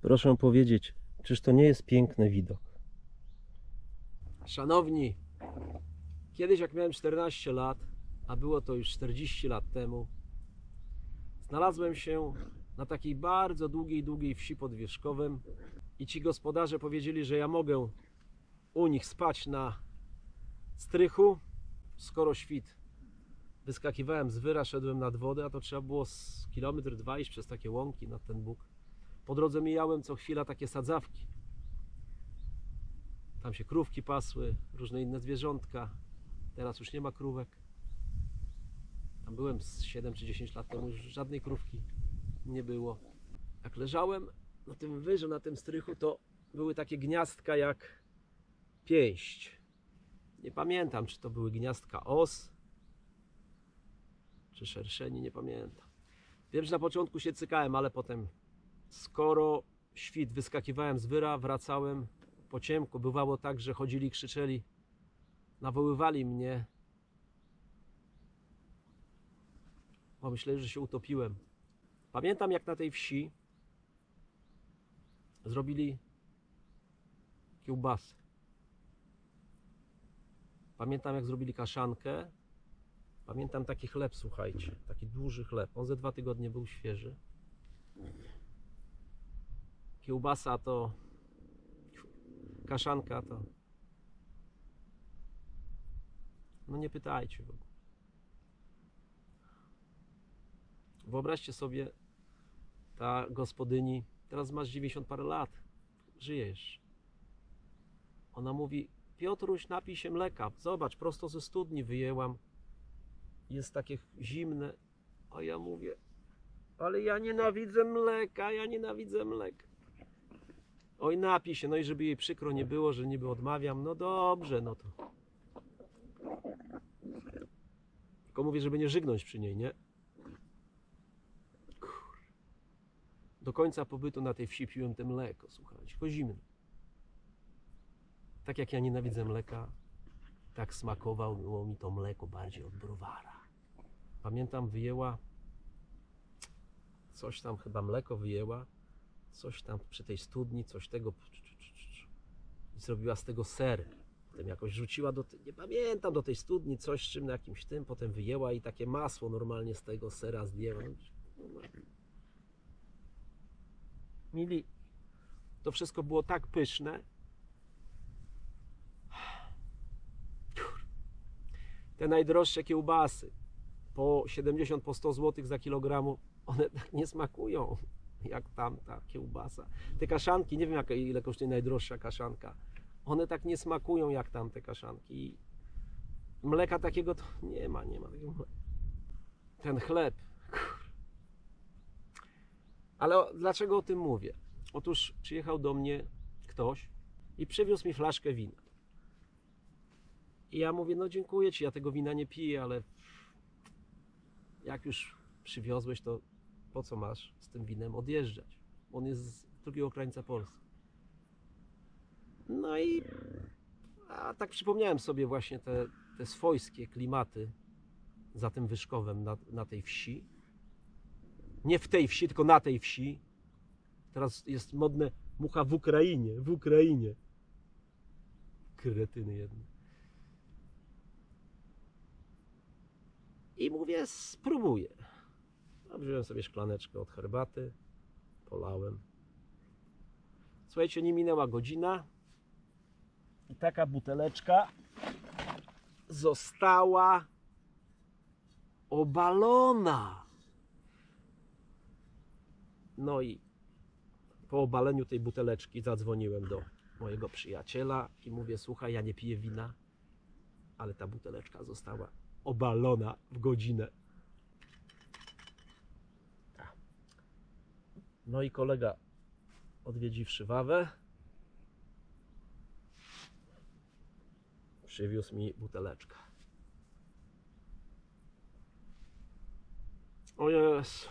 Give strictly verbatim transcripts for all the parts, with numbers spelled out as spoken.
Proszę powiedzieć, czyż to nie jest piękny widok? Szanowni, kiedyś jak miałem czternaście lat, a było to już czterdzieści lat temu, znalazłem się na takiej bardzo długiej, długiej wsi pod Wierzchowem i ci gospodarze powiedzieli, że ja mogę u nich spać na strychu, skoro świt. Wyskakiwałem z wyra, szedłem nad wodę, a to trzeba było z kilometr dwa iść przez takie łąki nad ten Bóg. Po drodze mijałem co chwila takie sadzawki. Tam się krówki pasły, różne inne zwierzątka. Teraz już nie ma krówek. Tam byłem z siedem czy dziesięć lat temu, już żadnej krówki nie było. Jak leżałem na tym wyrze, na tym strychu, to były takie gniazdka jak pięść. Nie pamiętam, czy to były gniazdka os, czy szerszeni, nie pamiętam. Wiem, że na początku się cykałem, ale potem, skoro świt, wyskakiwałem z wyra, wracałem po ciemku. Bywało tak, że chodzili, krzyczeli, nawoływali mnie, bo myśleli, że się utopiłem. Pamiętam, jak na tej wsi zrobili kiełbasy. Pamiętam, jak zrobili kaszankę. Pamiętam taki chleb, słuchajcie, taki duży chleb. On ze dwa tygodnie był świeży. Kiełbasa to, kaszanka to, no nie pytajcie w ogóle. Wyobraźcie sobie, ta gospodyni, teraz masz dziewięćdziesiąt parę lat, żyjesz. Ona mówi: Piotruś, napij się mleka. Zobacz, prosto ze studni wyjęłam. Jest takie zimne. A ja mówię: ale ja nienawidzę mleka, ja nienawidzę mleka. Oj, napij się. No i żeby jej przykro nie było, że niby odmawiam, no dobrze, no to. Tylko mówię, żeby nie żygnąć przy niej, nie? Kur... Do końca pobytu na tej wsi piłem te mleko, słuchajcie, tylko zimne. Tak jak ja nienawidzę mleka, tak smakowało mi to mleko bardziej od browara. Pamiętam, wyjęła coś tam, chyba mleko wyjęła, coś tam przy tej studni, coś tego i zrobiła z tego ser. Potem jakoś rzuciła do, nie pamiętam, do tej studni coś z czym na jakimś tym, potem wyjęła i takie masło normalnie z tego sera zdjęła. Mili, to wszystko było tak pyszne. Te najdroższe kiełbasy, po siedemdziesiąt, po sto złotych za kilogramu, one tak nie smakują jak tamta kiełbasa. Te kaszanki, nie wiem jak, ile kosztuje najdroższa kaszanka, one tak nie smakują jak tamte kaszanki. I mleka takiego to nie ma, nie ma takiego mleka. Ten chleb. Ale dlaczego o tym mówię? Otóż przyjechał do mnie ktoś i przywiózł mi flaszkę wina. I ja mówię: no dziękuję ci, ja tego wina nie piję, ale jak już przywiozłeś, to po co masz z tym winem odjeżdżać? On jest z drugiego krańca Polski. No i a tak przypomniałem sobie właśnie te, te swojskie klimaty za tym Wyszkowem na, na tej wsi. Nie w tej wsi, tylko na tej wsi. Teraz jest modne mucha w Ukrainie, w Ukrainie. Kretyny jedne. I mówię: spróbuję. A wziąłem sobie szklaneczkę od herbaty, polałem. Słuchajcie, nie minęła godzina i taka buteleczka została obalona. No i po obaleniu tej buteleczki zadzwoniłem do mojego przyjaciela i mówię: słuchaj, ja nie piję wina, ale ta buteleczka została obalona w godzinę. No i kolega, odwiedziwszy Wawę, przywiózł mi buteleczkę. O Jezu.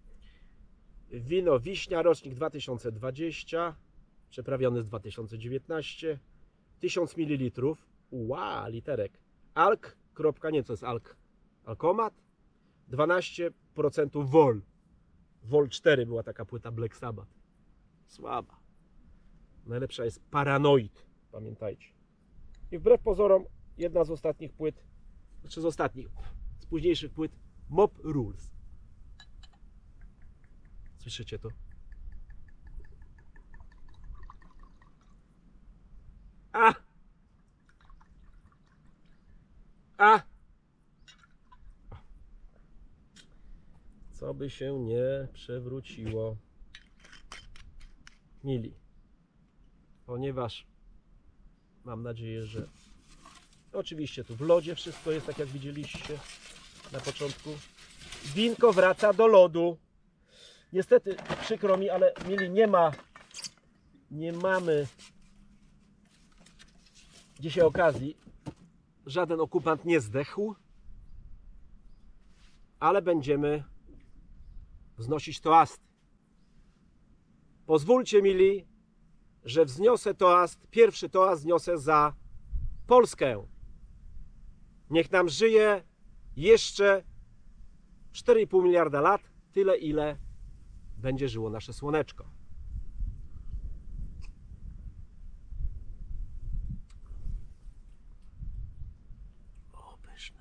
Wino Wiśnia, rocznik dwa tysiące dwudziesty, przeprawiony z dwa tysiące dziewiętnastego, tysiąc mililitrów. Ła, literek. Alk, kropka, nie, co jest alk? Alkomat? dwanaście procent Vol. Vol cztery była taka płyta Black Sabbath. Słaba. Najlepsza jest Paranoid, pamiętajcie. I wbrew pozorom, jedna z ostatnich płyt, znaczy z ostatnich, z późniejszych płyt, Mob Rules. Słyszycie to? A! A! Co by się nie przewróciło. Mili. Ponieważ mam nadzieję, że oczywiście tu w lodzie wszystko jest tak jak widzieliście na początku. Winko wraca do lodu. Niestety przykro mi, ale mili, nie ma nie mamy dzisiaj okazji. Żaden okupant nie zdechł, ale będziemy wznosić toasty. Pozwólcie, mili, że wzniosę toast, pierwszy toast wzniosę za Polskę. Niech nam żyje jeszcze cztery i pół miliarda lat, tyle ile będzie żyło nasze słoneczko. O, pyszne.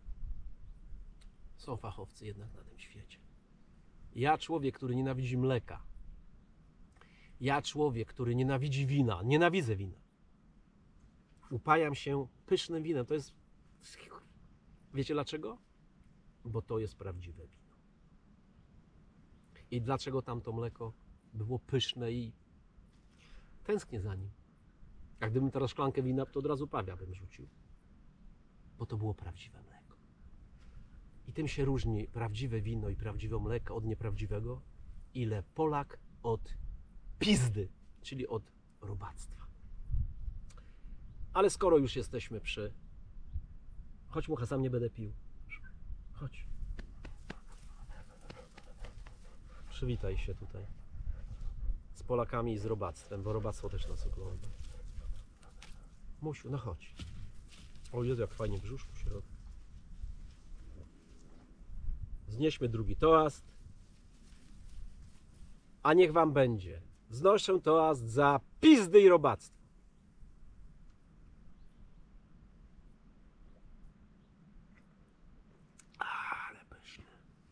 Są fachowcy jednak na tym świecie. Ja, człowiek, który nienawidzi mleka. Ja, człowiek, który nienawidzi wina. Nienawidzę wina. Upajam się pysznym winem. To jest... Wiecie dlaczego? Bo to jest prawdziwe wino. I dlaczego tamto mleko było pyszne i tęsknię za nim. A gdybym teraz szklankę wina, to od razu pawia bym rzucił. Bo to było prawdziwe mleko. I tym się różni prawdziwe wino i prawdziwe mleko od nieprawdziwego, ile Polak od pizdy, czyli od robactwa. Ale skoro już jesteśmy przy... Chodź, mucha, sam nie będę pił. Chodź. Przywitaj się tutaj z Polakami i z robactwem, bo robactwo też nas ogląda. Musiu, no chodź. O Jezu, jak fajnie w brzuszku się robi. Znieśmy drugi toast. A niech wam będzie. Wznoszę toast za pizdy i robactwo. Ale pyszne.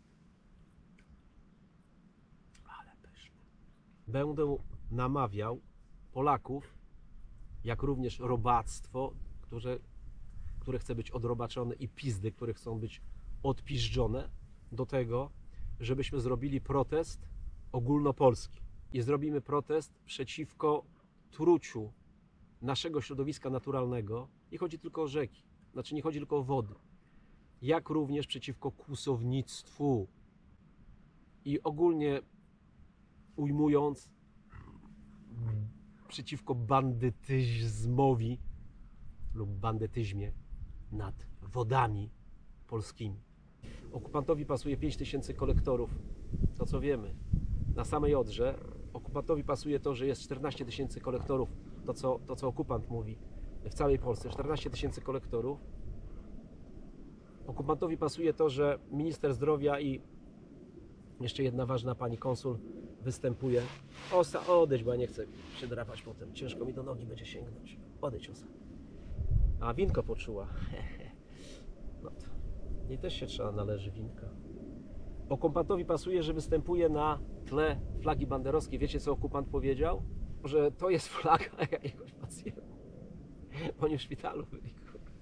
Ale pyszne. Będę namawiał Polaków, jak również robactwo, które, które chce być odrobaczone, i pizdy, które chcą być odpiżdżone, do tego, żebyśmy zrobili protest ogólnopolski. I zrobimy protest przeciwko truciu naszego środowiska naturalnego. Nie chodzi tylko o rzeki, znaczy nie chodzi tylko o wody. Jak również przeciwko kłusownictwu. I ogólnie ujmując, przeciwko bandytyzmowi lub bandytyzmie nad wodami polskimi. Okupantowi pasuje pięć tysięcy kolektorów, to co wiemy. Na samej Odrze okupantowi pasuje to, że jest czternaście tysięcy kolektorów, to co, to co okupant mówi, w całej Polsce, czternaście tysięcy kolektorów. Okupantowi pasuje to, że minister zdrowia i jeszcze jedna ważna pani konsul występuje. Osa, odejdź, bo ja nie chcę się drapać potem, ciężko mi do nogi będzie sięgnąć. Odejdź, Osa. A winko poczuła. No to jej też się trzeba należy winka. Okupantowi pasuje, że występuje na tle flagi banderowskiej. Wiecie, co okupant powiedział? Że to jest flaga jakiegoś pacjenta. Oni w szpitalu byli.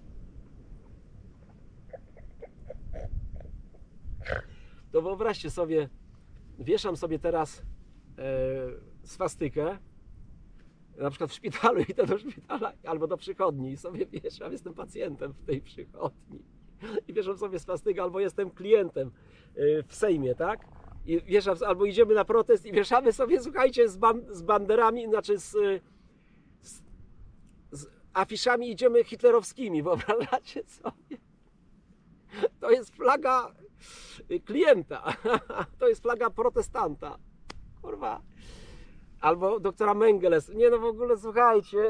To wyobraźcie sobie, wieszam sobie teraz e, swastykę, na przykład w szpitalu, idę do szpitala albo do przychodni i sobie wieszam, jestem pacjentem w tej przychodni. I wieszam sobie swastykę, albo jestem klientem w Sejmie, tak? I wieszam, albo idziemy na protest i wieszamy sobie, słuchajcie, z, ban, z banderami, znaczy z, z, z afiszami idziemy hitlerowskimi, wyobrażacie sobie? To jest flaga klienta, to jest flaga protestanta, kurwa. Albo doktora Mengeles, nie no w ogóle, słuchajcie.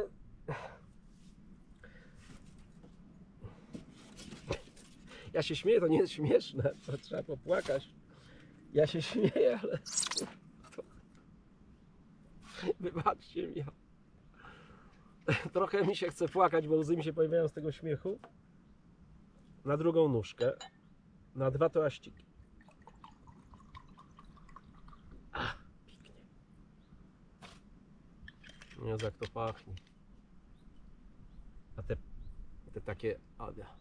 Ja się śmieję, to nie jest śmieszne, to trzeba popłakać. Ja się śmieję, ale... To... Wybaczcie mi. Trochę mi się chce płakać, bo łzy mi się pojawiają z tego śmiechu. Na drugą nóżkę. Na dwa toaściki. A, pięknie. Jezu, jak to pachnie. A te, te takie... Ada.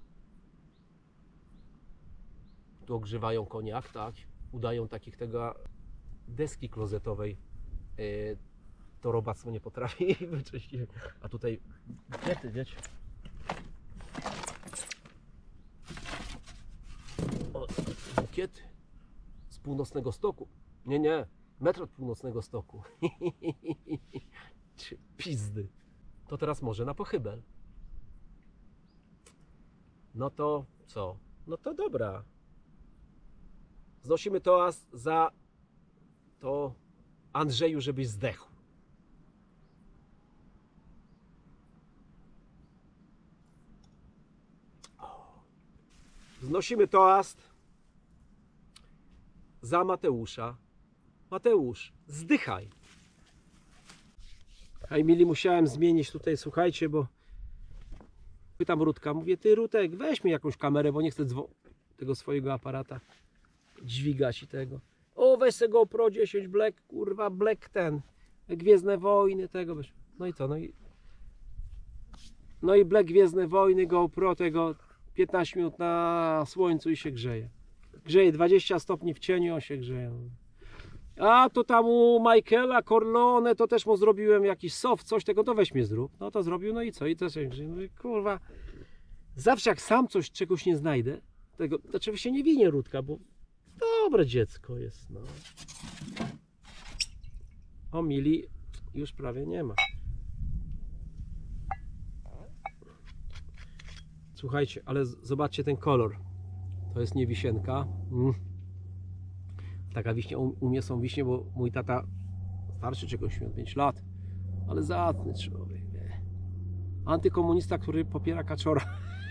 Tu ogrzewają koniak, tak? Udają takich tego deski klozetowej. Yy, to robactwo nie potrafi wyczyścić. A tutaj bukiety, wiecie? O, bukiety z północnego stoku. Nie, nie. Metr od północnego stoku. Pizdy. To teraz może na pochybel. No to co? No to dobra. Znosimy toast za to, Andrzeju, żebyś zdechł. Znosimy toast za Mateusza. Mateusz, zdychaj. A Emilii musiałem zmienić tutaj, słuchajcie, bo pytam Rutka, mówię, ty Rutek, weź mi jakąś kamerę, bo nie chcę dzwo- tego swojego aparata dźwigać i tego. O, weź sobie GoPro dziesięć Black, kurwa, Black ten, Gwiezdne Wojny, tego. No i co, no i no i Black Gwiezdne Wojny, GoPro tego piętnaście minut na słońcu i się grzeje. Grzeje dwadzieścia stopni w cieniu, on się grzeje. A to tam u Michaela Corleone to też mu zrobiłem jakiś soft, coś tego, to weź mnie zrób. No to zrobił, no i co? I to się grzeje. No i kurwa, zawsze jak sam coś, czegoś nie znajdę, tego, to oczywiście nie winię Rutka, bo dobre dziecko jest, no. O, Mili już prawie nie ma. Słuchajcie, ale z- zobaczcie ten kolor. To jest nie wisienka. Mm. Taka wiśnia, u, u mnie są wiśnie, bo mój tata starszy, czegoś osiemdziesiąt pięć lat, ale zacny człowiek. Nie. Antykomunista, który popiera Kaczora.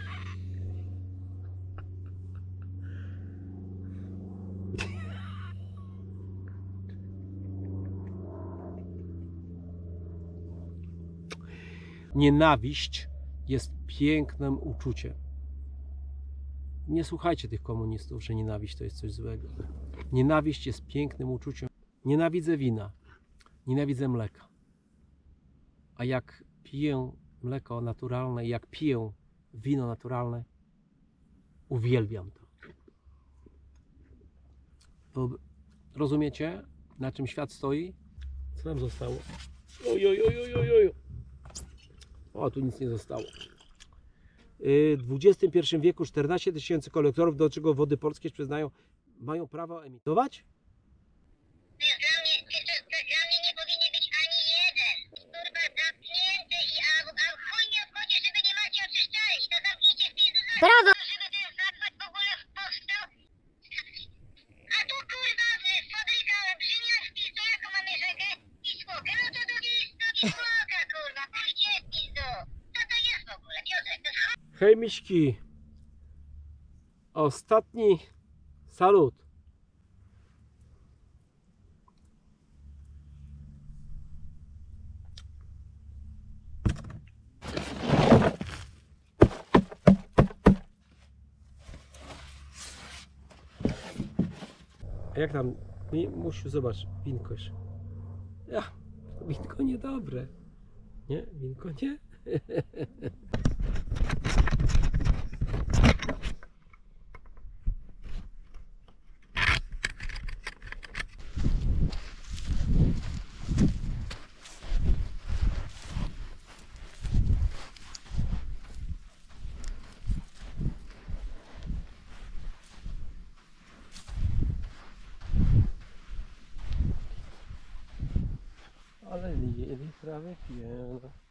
Nienawiść jest pięknym uczuciem. Nie słuchajcie tych komunistów, że nienawiść to jest coś złego. Nienawiść jest pięknym uczuciem. Nienawidzę wina, nienawidzę mleka. A jak piję mleko naturalne, jak piję wino naturalne, uwielbiam to. To rozumiecie, na czym świat stoi? Co nam zostało? Oj, oj, oj, oj, oj, oj. O, tu nic nie zostało. W dwudziestym pierwszym wieku czternaście tysięcy kolektorów, do czego Wody Polskie przyznają, mają prawo emitować? To jest dla mnie, to, to, to dla mnie nie powinien być ani jeden. Kurwa, zamknięty i a, a chuj nie obchodzi, żeby nie macie oczyszczali. To zamknijcie w pizdu za Brawo! żeby ten zakład w ogóle powstał. A tu kurwa w- fabryka olbrzymia w pizdu, jaką mamy rzekę i smokę. No to drugi, drugi smoka kurwa, pójdzie w pizdu. Co to jest w ogóle, Piotrek? To jest chuj. Hej miśki! Ostatni salut. A jak tam? Mi- Musiu, zobacz, winko jeszcze. Ja, winko niedobre. Nie? Winko nie? Ale nie prawie pieno.